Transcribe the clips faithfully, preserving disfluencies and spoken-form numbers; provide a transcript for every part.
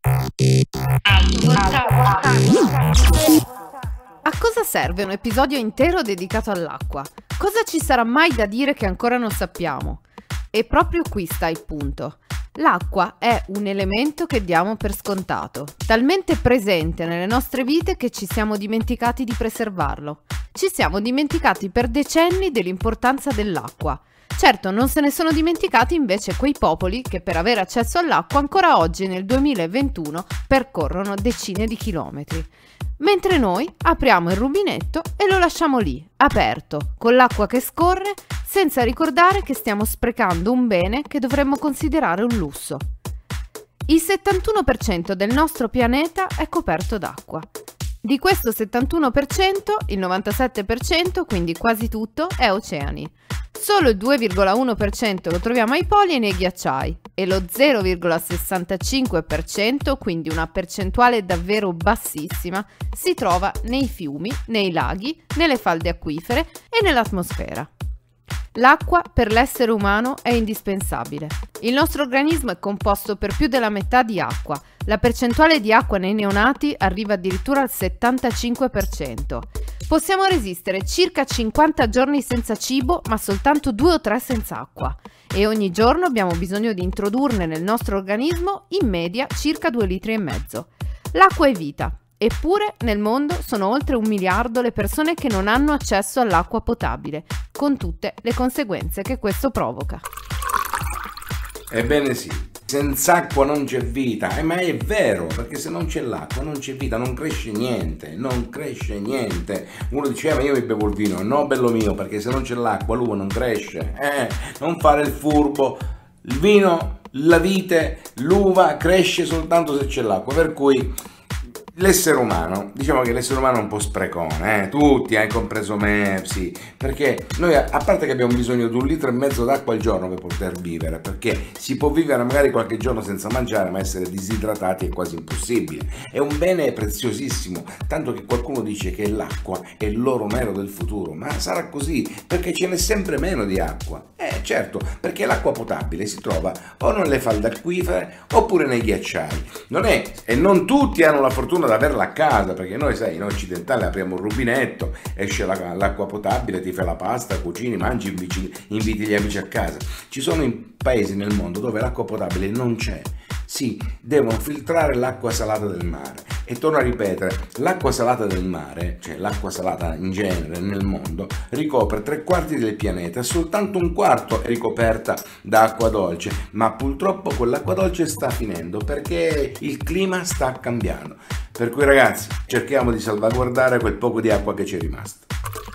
A cosa serve un episodio intero dedicato all'acqua? Cosa ci sarà mai da dire che ancora non sappiamo? E proprio qui sta il punto. L'acqua è un elemento che diamo per scontato, talmente presente nelle nostre vite che ci siamo dimenticati di preservarlo. Ci siamo dimenticati per decenni dell'importanza dell'acqua. Certo, non se ne sono dimenticati invece quei popoli che per avere accesso all'acqua ancora oggi nel duemilaventuno percorrono decine di chilometri. Mentre noi apriamo il rubinetto e lo lasciamo lì, aperto, con l'acqua che scorre, senza ricordare che stiamo sprecando un bene che dovremmo considerare un lusso. Il settantuno per cento del nostro pianeta è coperto d'acqua. Di questo settantuno per cento, il novantasette per cento, quindi quasi tutto, è oceani. Solo il due virgola uno per cento lo troviamo ai poli e nei ghiacciai e lo zero virgola sessantacinque per cento, quindi una percentuale davvero bassissima, si trova nei fiumi, nei laghi, nelle falde acquifere e nell'atmosfera. L'acqua per l'essere umano è indispensabile. Il nostro organismo è composto per più della metà di acqua. La percentuale di acqua nei neonati arriva addirittura al settantacinque per cento. Possiamo resistere circa cinquanta giorni senza cibo, ma soltanto due o tre senza acqua. E ogni giorno abbiamo bisogno di introdurne nel nostro organismo in media circa due litri e mezzo. L'acqua è vita. Eppure nel mondo sono oltre un miliardo le persone che non hanno accesso all'acqua potabile, con tutte le conseguenze che questo provoca. Ebbene sì, senza acqua non c'è vita, eh, ma è vero, perché se non c'è l'acqua non c'è vita, non cresce niente, non cresce niente. Uno diceva, io mi bevo il vino, no bello mio, perché se non c'è l'acqua l'uva non cresce, eh, non fare il furbo, il vino, la vite, l'uva cresce soltanto se c'è l'acqua, per cui l'essere umano, diciamo che l'essere umano è un po' sprecone, eh? Tutti, hai eh, compreso me, sì, perché noi a parte che abbiamo bisogno di un litro e mezzo d'acqua al giorno per poter vivere, perché si può vivere magari qualche giorno senza mangiare, ma essere disidratati è quasi impossibile. È un bene preziosissimo, tanto che qualcuno dice che l'acqua è l'oro nero del futuro, ma sarà così, perché ce n'è sempre meno di acqua. Eh certo, perché l'acqua potabile si trova o nelle falde acquifere oppure nei ghiacciai. Non è, e non tutti hanno la fortuna ad averla a casa, perché noi sai, in occidentale apriamo un rubinetto, esce la, l'acqua potabile, ti fai la pasta, cucini, mangi, inviti, inviti gli amici a casa. Ci sono paesi nel mondo dove l'acqua potabile non c'è, sì, devono filtrare l'acqua salata del mare. E torno a ripetere, l'acqua salata del mare, cioè l'acqua salata in genere nel mondo, ricopre tre quarti del pianeta, soltanto un quarto è ricoperta da acqua dolce, ma purtroppo quell'acqua dolce sta finendo perché il clima sta cambiando. Per cui ragazzi, cerchiamo di salvaguardare quel poco di acqua che ci è rimasto.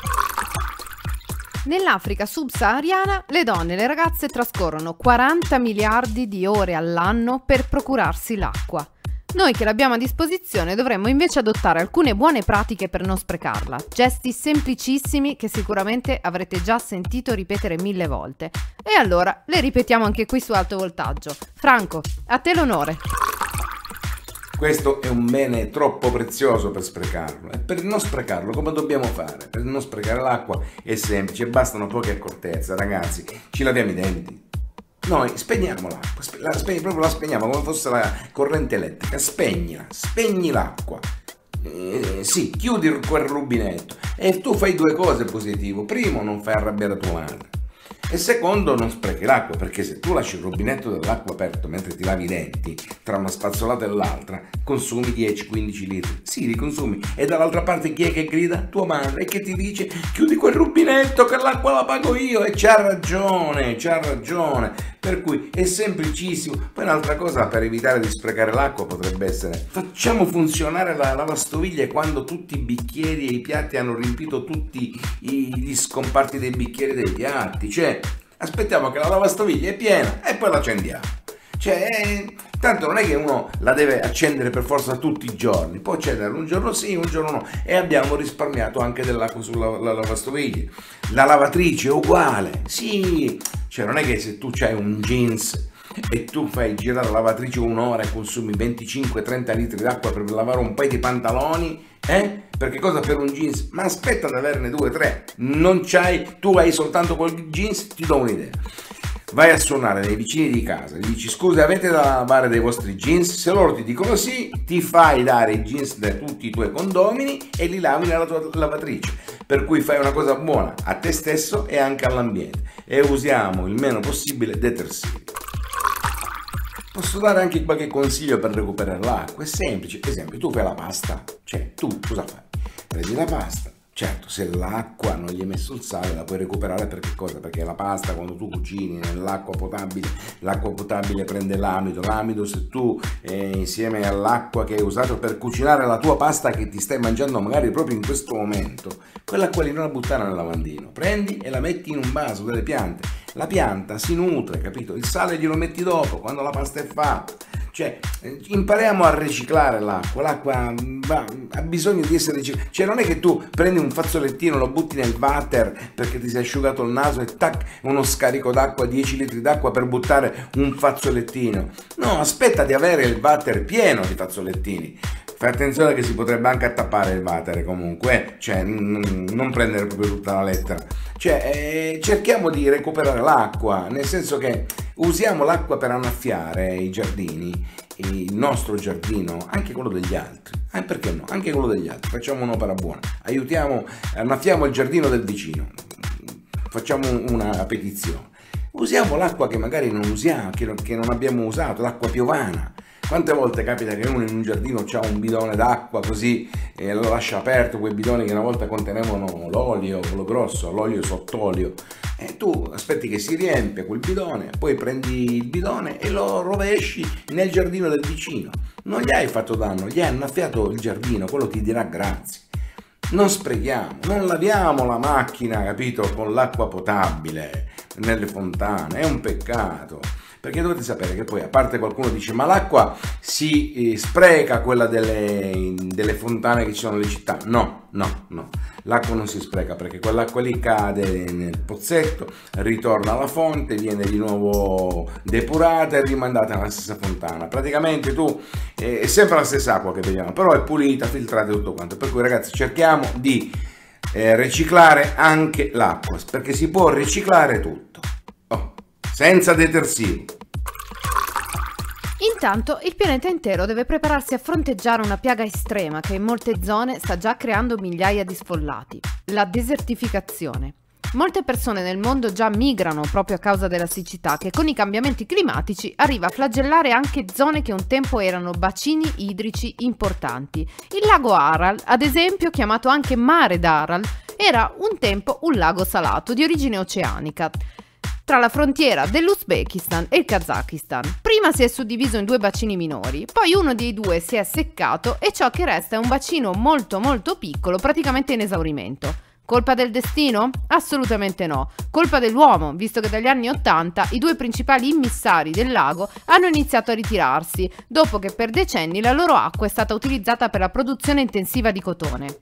Nell'Africa subsahariana le donne e le ragazze trascorrono quaranta miliardi di ore all'anno per procurarsi l'acqua. Noi che l'abbiamo a disposizione dovremmo invece adottare alcune buone pratiche per non sprecarla, gesti semplicissimi che sicuramente avrete già sentito ripetere mille volte. E allora le ripetiamo anche qui su Alto Voltaggio. Franco, a te l'onore. Questo è un bene troppo prezioso per sprecarlo, e per non sprecarlo come dobbiamo fare? Per non sprecare l'acqua è semplice, bastano poche accortezze, ragazzi, ci laviamo i denti. Noi spegniamo l'acqua, spe- la, spe- proprio la spegniamo come fosse la corrente elettrica, spegnila, spegni l'acqua, eh, sì, chiudi quel rubinetto e tu fai due cose positive. Primo, non fai arrabbiare tua madre, e secondo, non sprechi l'acqua, perché se tu lasci il rubinetto dell'acqua aperto mentre ti lavi i denti, tra una spazzolata e l'altra consumi dieci quindici litri, sì li consumi, e dall'altra parte chi è che grida? Tua madre, e che ti dice chiudi quel rubinetto che l'acqua la pago io, e c'ha ragione, c'ha ragione, per cui è semplicissimo. Poi un'altra cosa per evitare di sprecare l'acqua potrebbe essere: facciamo funzionare la lavastoviglie quando tutti i bicchieri e i piatti hanno riempito tutti gli scomparti dei bicchieri e dei piatti, cioè aspettiamo che la lavastoviglie è piena e poi la accendiamo. Cioè, tanto non è che uno la deve accendere per forza tutti i giorni, può accendere un giorno sì, un giorno no, e abbiamo risparmiato anche dell'acqua sulla la lavastoviglie. La lavatrice è uguale, sì, cioè non è che se tu c'hai un jeans e tu fai girare la lavatrice un'ora e consumi venticinque trenta litri d'acqua per lavare un paio di pantaloni, eh? Perché cosa per un jeans? Ma aspetta ad averne due tre, non c'hai, tu hai soltanto quel jeans, ti do un'idea. vai a suonare dai vicini di casa, gli dici scusa avete da lavare dei vostri jeans, se loro ti dicono sì, ti fai dare i jeans da tutti i tuoi condomini e li lavi nella tua lavatrice, per cui fai una cosa buona a te stesso e anche all'ambiente, e usiamo il meno possibile detersivi. Posso dare anche qualche consiglio per recuperare l'acqua, è semplice. Ad esempio, tu fai la pasta, cioè tu cosa fai? Prendi la pasta, certo se l'acqua non gli hai messo il sale la puoi recuperare, per che cosa? Perché la pasta quando tu cucini nell'acqua potabile, l'acqua potabile prende l'amido, l'amido se tu eh, insieme all'acqua che hai usato per cucinare la tua pasta che ti stai mangiando magari proprio in questo momento, quell'acqua lì non la buttare nel lavandino, prendi e la metti in un vaso delle piante. La pianta si nutre, capito? Il sale glielo metti dopo, quando la pasta è fatta. Cioè, impariamo a riciclare l'acqua. L'acqua va, ha bisogno di essere riciclata. Cioè, non è che tu prendi un fazzolettino, lo butti nel water perché ti sei asciugato il naso e tac, uno scarico d'acqua, dieci litri d'acqua per buttare un fazzolettino. No, aspetta di avere il water pieno di fazzolettini. Fai attenzione che si potrebbe anche attappare il water comunque, cioè non prendere proprio tutta la lettera. Cioè eh, cerchiamo di recuperare l'acqua, nel senso che usiamo l'acqua per annaffiare i giardini, il nostro giardino, anche quello degli altri. Eh, perché no? Anche quello degli altri. Facciamo un'opera buona, aiutiamo, annaffiamo il giardino del vicino, facciamo una petizione. Usiamo l'acqua che magari non usiamo, che non, che non abbiamo usato, l'acqua piovana. Quante volte capita che uno in un giardino ha un bidone d'acqua così e lo lascia aperto, quei bidoni che una volta contenevano l'olio, quello grosso, l'olio sott'olio, e tu aspetti che si riempie quel bidone, poi prendi il bidone e lo rovesci nel giardino del vicino. Non gli hai fatto danno, gli hai annaffiato il giardino, quello ti dirà grazie. Non sprechiamo, non laviamo la macchina, capito, con l'acqua potabile nelle fontane, è un peccato. Perché dovete sapere che poi, a parte qualcuno dice ma l'acqua si eh, spreca, quella delle, delle fontane che ci sono nelle città. No, no, no, l'acqua non si spreca perché quell'acqua lì cade nel pozzetto, ritorna alla fonte, viene di nuovo depurata e rimandata nella stessa fontana. Praticamente tu eh, è sempre la stessa acqua che beviamo, però è pulita, filtrata e tutto quanto. Per cui ragazzi cerchiamo di eh, riciclare anche l'acqua, perché si può riciclare tutto, oh, senza detersivi. Intanto il pianeta intero deve prepararsi a fronteggiare una piaga estrema che in molte zone sta già creando migliaia di sfollati: la desertificazione. Molte persone nel mondo già migrano proprio a causa della siccità che con i cambiamenti climatici arriva a flagellare anche zone che un tempo erano bacini idrici importanti. Il lago Aral, ad esempio, chiamato anche Mare d'Aral, era un tempo un lago salato di origine oceanica tra la frontiera dell'Uzbekistan e il Kazakistan. Prima si è suddiviso in due bacini minori, poi uno dei due si è seccato e ciò che resta è un bacino molto molto piccolo, praticamente in esaurimento. Colpa del destino? Assolutamente no. Colpa dell'uomo, visto che dagli anni ottanta i due principali immissari del lago hanno iniziato a ritirarsi, dopo che per decenni la loro acqua è stata utilizzata per la produzione intensiva di cotone.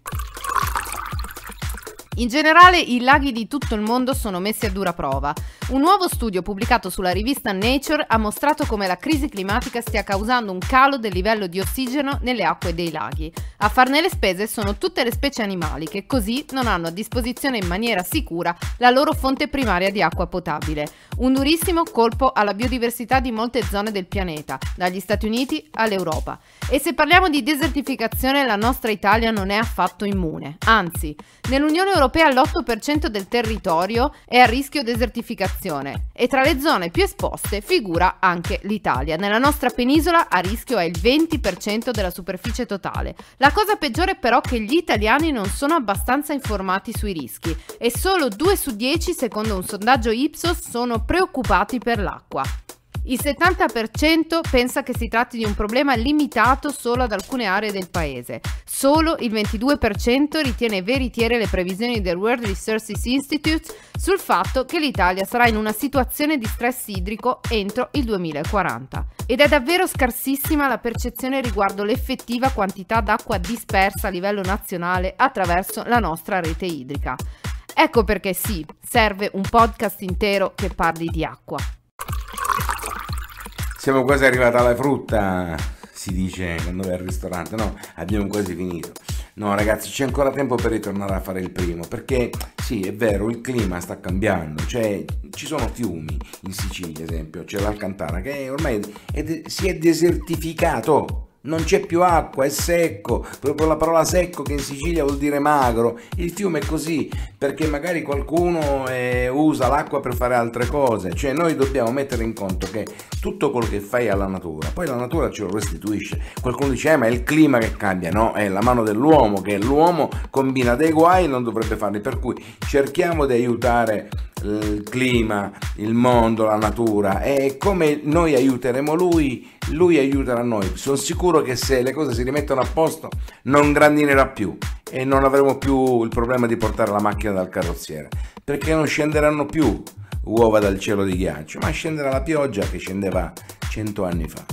In generale i laghi di tutto il mondo sono messi a dura prova. Un nuovo studio pubblicato sulla rivista Nature ha mostrato come la crisi climatica stia causando un calo del livello di ossigeno nelle acque dei laghi. A farne le spese sono tutte le specie animali che così non hanno a disposizione in maniera sicura la loro fonte primaria di acqua potabile. Un durissimo colpo alla biodiversità di molte zone del pianeta, dagli Stati Uniti all'Europa. E se parliamo di desertificazione, la nostra Italia non è affatto immune. Anzi, nell'Unione Europea l'otto per cento del territorio è a rischio desertificazione e tra le zone più esposte figura anche l'Italia. Nella nostra penisola a rischio è il venti per cento della superficie totale. La cosa peggiore però è che gli italiani non sono abbastanza informati sui rischi e solo due su dieci, secondo un sondaggio Ipsos, sono preoccupati per l'acqua. Il settanta per cento pensa che si tratti di un problema limitato solo ad alcune aree del paese. Solo il ventidue per cento ritiene veritiere le previsioni del World Resources Institute sul fatto che l'Italia sarà in una situazione di stress idrico entro il duemilaquaranta. Ed è davvero scarsissima la percezione riguardo l'effettiva quantità d'acqua dispersa a livello nazionale attraverso la nostra rete idrica. Ecco perché sì, serve un podcast intero che parli di acqua. Siamo quasi arrivati alla frutta, si dice quando vai al ristorante, no, abbiamo quasi finito. No ragazzi, c'è ancora tempo per ritornare a fare il primo, perché sì, è vero, il clima sta cambiando, cioè ci sono fiumi in Sicilia, ad esempio, c'è l'Alcantara che ormai è de- si è desertificato. Non c'è più acqua, è secco, proprio la parola secco che in Sicilia vuol dire magro. Il fiume è così perché magari qualcuno eh, usa l'acqua per fare altre cose. Cioè noi dobbiamo mettere in conto che tutto quello che fai alla natura, poi la natura ce lo restituisce. Qualcuno dice eh, ma è il clima che cambia, no, è la mano dell'uomo, che l'uomo combina dei guai e non dovrebbe farli, per cui cerchiamo di aiutare il clima, il mondo, la natura, e come noi aiuteremo lui, lui aiuterà noi. Sono sicuro che se le cose si rimettono a posto non grandinerà più e non avremo più il problema di portare la macchina dal carrozziere, perché non scenderanno più uova dal cielo di ghiaccio, ma scenderà la pioggia che scendeva cento anni fa.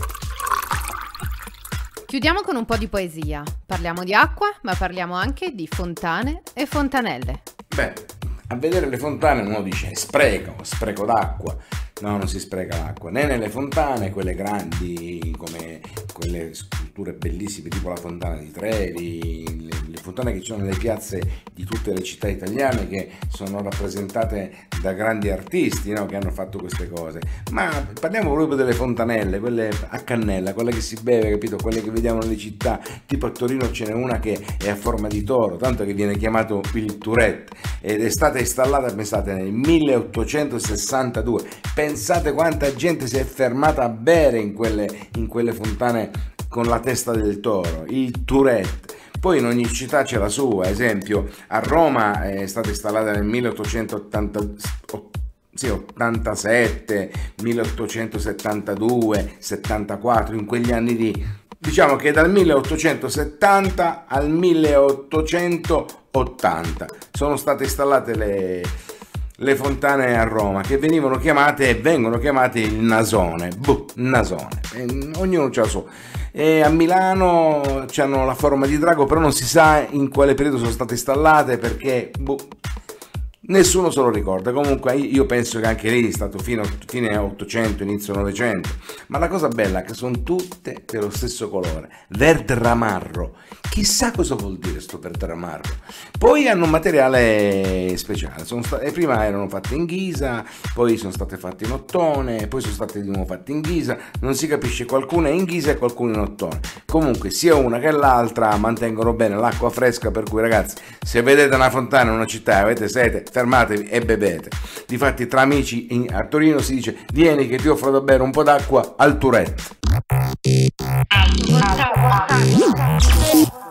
Chiudiamo con un po' di poesia. Parliamo di acqua, ma parliamo anche di fontane e fontanelle. Beh, a vedere le fontane uno dice spreco, spreco d'acqua. No, non si spreca l'acqua, né nelle fontane, quelle grandi come quelle sculture bellissime tipo la fontana di Trevi, le, le fontane che ci sono nelle piazze di tutte le città italiane, che sono rappresentate da grandi artisti, no, che hanno fatto queste cose. Ma parliamo proprio delle fontanelle, quelle a cannella, quelle che si beve, capito? Quelle che vediamo nelle città, tipo a Torino ce n'è una che è a forma di toro, tanto che viene chiamato il Tourette, ed è stata installata, pensate, nel milleottocentosessantadue. Pensate quanta gente si è fermata a bere in quelle, in quelle fontane con la testa del toro, il Tourette. Poi in ogni città c'è la sua, esempio a Roma è stata installata nel milleottocentottantasette, milleottocentosettantadue, settantaquattro, in quegli anni lì. Diciamo che dal milleottocentosettanta al milleottocentottanta sono state installate le... le fontane a Roma, che venivano chiamate e vengono chiamate il nasone, boh, nasone, e ognuno c'ha la sua. E a Milano c'hanno la forma di drago, però non si sa in quale periodo sono state installate, perché boh, nessuno se lo ricorda. Comunque io penso che anche lì è stato fino a fine ottocento, inizio novecento, ma la cosa bella è che sono tutte dello stesso colore, verde ramarro. Chissà cosa vuol dire sto verde ramarro. Poi hanno un materiale speciale, sono state, prima erano fatte in ghisa, poi sono state fatte in ottone, poi sono state di nuovo fatte in ghisa, non si capisce, qualcuna è in ghisa e qualcuna in ottone. Comunque sia una che l'altra mantengono bene l'acqua fresca, per cui ragazzi, se vedete una fontana in una città e avete sete, fermatevi e bevete. Difatti tra amici in, a Torino si dice vieni che ti offro da bere un po' d'acqua al Tourette.